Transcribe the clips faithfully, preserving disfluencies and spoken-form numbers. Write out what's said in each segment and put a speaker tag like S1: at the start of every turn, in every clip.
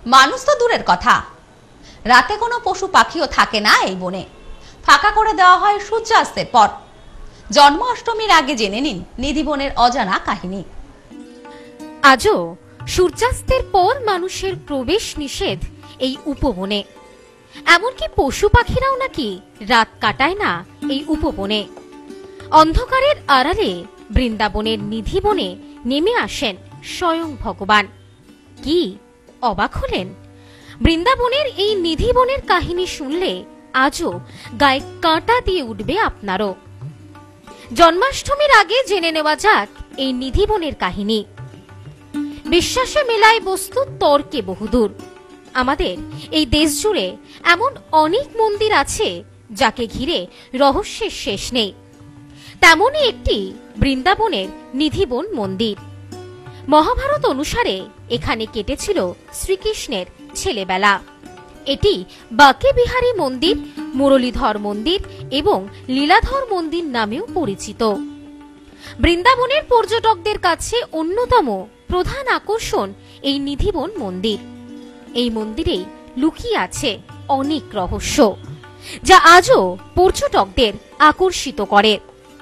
S1: মানুষ তো দূরের কথা, রাতে কোনো পশু পাখিও থাকে না এই বনে। ফাঁকা করে দেওয়া হয় সূর্যাস্তের পর। জন্মাষ্টমীর আগে জেনে নিন নিধি বনের অজানা কাহিনী।
S2: আজও সূর্যাস্তের পর মানুষের প্রবেশ নিষেধ এই উপবনে। এমনকি পশু পাখিরাও নাকি রাত কাটায় না এই উপবনে। অন্ধকারের আড়ালে বৃন্দাবনের নিধি বনে নেমে আসেন স্বয়ং ভগবান। কি অবাক হলেন? বৃন্দাবনের এই নিধি বনের কাহিনী শুনলে আজও গায়ে কাঁটা দিয়ে উঠবে আপনারও। জন্মাষ্টমীর আগে জেনে নেওয়া যাক এই নিধি বনের কাহিনী। বিশ্বাসে মেলায় বস্তু তর্কে বহুদূর। আমাদের এই দেশ জুড়ে এমন অনেক মন্দির আছে যাকে ঘিরে রহস্যের শেষ নেই। তেমনই একটি বৃন্দাবনের নিধিবন মন্দির। মহাভারত অনুসারে এখানে কেটেছিল শ্রীকৃষ্ণের ছেলেবেলা। এটি বাকে বিহারী মন্দির, মুরলীধর মন্দির এবং লীলাধর মন্দির নামেও পরিচিত। বৃন্দাবনের পর্যটকদের কাছে অন্যতম প্রধান আকর্ষণ এই নিধিবন মন্দির। এই মন্দিরে লুকিয়ে আছে অনেক রহস্য, যা আজও পর্যটকদের আকর্ষিত করে।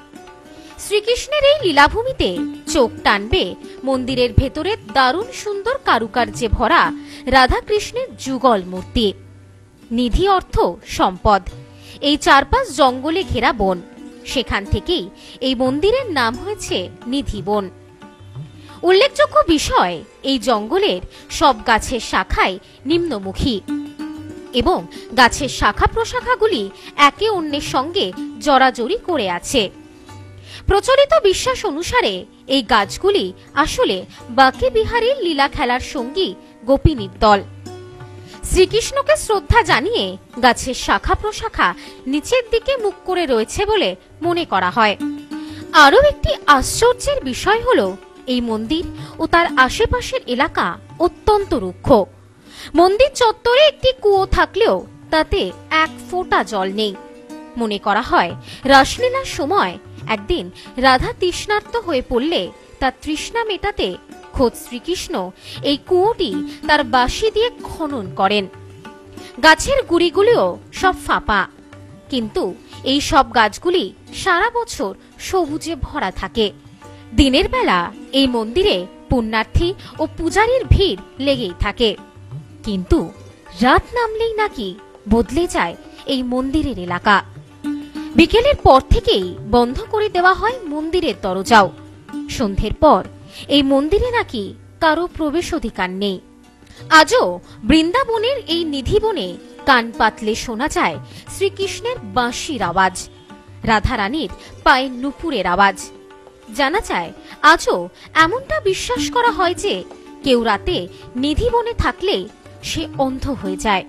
S2: শ্রীকৃষ্ণের এই লীলাভূমিতে চোখ টানবে মন্দিরের ভেতরে দারুণ সুন্দর কারুকার্যে ভরা রাধাকৃষ্ণের যুগল মূর্তি। নিধি অর্থ সম্পদ। এই চারপাশ জঙ্গলে ঘেরা বন, সেখান থেকেই এই মন্দিরের নাম হয়েছে নিধি বন। উল্লেখযোগ্য বিষয়, এই জঙ্গলের সব গাছের শাখায় নিম্নমুখী এবং গাছের শাখা প্রশাখাগুলি একে অন্যের সঙ্গে জড়াজড়ি করে আছে। প্রচলিত বিশ্বাস অনুসারে এই গাছগুলি আসলে বাকে বিহারীর লীলা খেলার সঙ্গী গোপিনীর দল। শ্রীকৃষ্ণকে শ্রদ্ধা জানিয়ে গাছের শাখা প্রশাখা নিচের দিকে মুখ করে রয়েছে বলে মনে করা হয়। আরও একটি আশ্চর্যের বিষয় হল, এই মন্দির ও তার আশেপাশের এলাকা অত্যন্ত রুক্ষ। মন্দির চত্বরে একটি কুয়ো থাকলেও তাতে এক ফোঁটা জল নেই। মনে করা হয় রাসলীলার সময় একদিন রাধা তৃষ্ণার্ত হয়ে পড়লে তার তৃষ্ণা মেটাতে খোদ শ্রীকৃষ্ণ এই কুয়োটি তার বাঁশি দিয়ে খনন করেন। গাছের গুড়িগুলিও সব ফাঁপা, কিন্তু এই সব গাছগুলি সারা বছর সবুজে ভরা থাকে। দিনের বেলা এই মন্দিরে পুণ্যার্থী ও পূজারীর ভিড় লেগেই থাকে, কিন্তু রাত নামলেই নাকি বদলে যায় এই মন্দিরের এলাকা। বিকেলের পর থেকেই বন্ধ করে দেওয়া হয় মন্দিরের দরজাও। সন্ধ্যের পর এই মন্দিরে নাকি কারো প্রবেশ অধিকার নেই। আজও বৃন্দাবনের এই নিধিবনে কান পাতলে শোনা যায় শ্রীকৃষ্ণের বাঁশির আওয়াজ, রাধারানীর পায়ের নুপুরের আওয়াজ। জানা যায় আজও এমনটা বিশ্বাস করা হয় যে কেউ রাতে নিধিবনে থাকলে সে অন্ধ হয়ে যায়।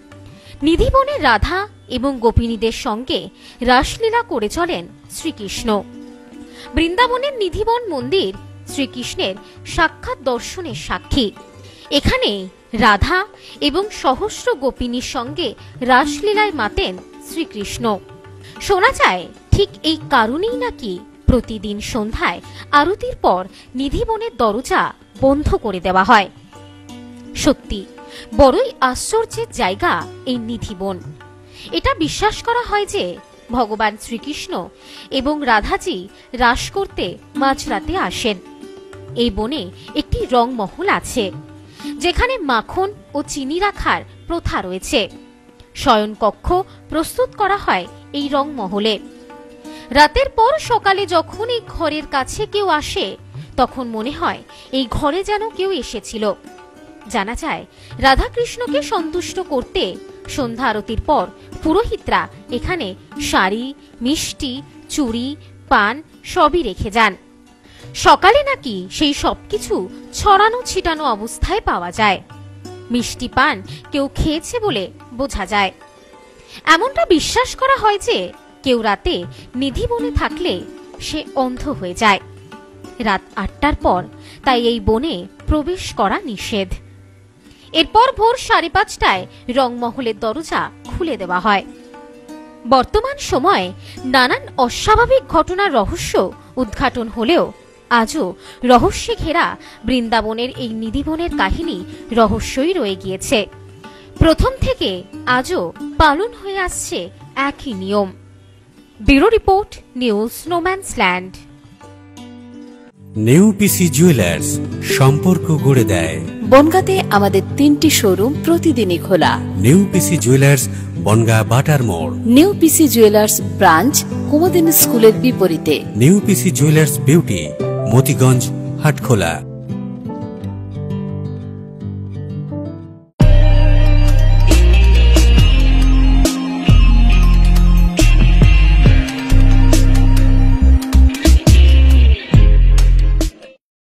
S2: নিধিবনে রাধা এবং গোপিনীদের সঙ্গে রাসলীলা করে চলেন শ্রীকৃষ্ণ। বৃন্দাবনের নিধিবন মন্দির শ্রীকৃষ্ণের সাক্ষাৎ দর্শনের সাক্ষী। এখানে রাধা এবং সহস্র গোপিনীর সঙ্গে রাসলীলায় মাতেন শ্রীকৃষ্ণ। শোনা যায় ঠিক এই কারণেই নাকি প্রতিদিন সন্ধ্যায় আরতির পর নিধিবনের দরজা বন্ধ করে দেওয়া হয়। সত্যি বড়ই আশ্চর্যের জায়গা এই নিধিবন। এটা বিশ্বাস করা হয় যে ভগবান শ্রীকৃষ্ণ এবং রাধাজি রাস করতে মাঝরাতে আসেন। এই বনে একটি রংমহল আছে, যেখানে মাখন ও চিনি রাখার প্রথা রয়েছে। শয়ন কক্ষ প্রস্তুত করা হয় এই রংমহলে। রাতের পর সকালে যখন এই ঘরের কাছে কেউ আসে, তখন মনে হয় এই ঘরে যেন কেউ এসেছিল। জানা যায় রাধাকৃষ্ণকে সন্তুষ্ট করতে সন্ধ্যা আরতির পর পুরোহিতরা এখানে শাড়ি, মিষ্টি, চুড়ি, পান সবই রেখে যান। সকালে নাকি সেই সবকিছু ছড়ানো ছিটানো অবস্থায় পাওয়া যায়। মিষ্টি পান কেউ খেয়েছে বলে বোঝা যায়। এমনটা বিশ্বাস করা হয় যে কেউ রাতে নিধিবনে থাকলে সে অন্ধ হয়ে যায়। রাত আটটার পর তাই এই বনে প্রবেশ করা নিষেধ। এরপর ভোর সাড়ে পাঁচটায় রংমহলের দরজা খুলে দেওয়া হয়। বর্তমান সময়ে নানান অস্বাভাবিক ঘটনার রহস্য উদ্ঘাটন হলেও আজও রহস্যে ঘেরা বৃন্দাবনের এই নিধিবনের কাহিনী রহস্যই রয়ে গিয়েছে। প্রথম থেকে আজও পালন হয়ে আসছে একই নিয়ম। Bureau report, news no man's land.
S3: New PC jewellers, সম্পর্ক গড়ে দেয়।
S4: বনগাঁতে আমাদের তিনটি শোরুম প্রতিদিনই খোলা।
S3: নিউ পিসি জুয়েলার্স, বনগাঁ বাটার মোড়।
S4: New PC jewellers branch Kumudini স্কুলের বিপরীতে।
S3: New PC jewellers beauty, Motiganj, Hatkhola.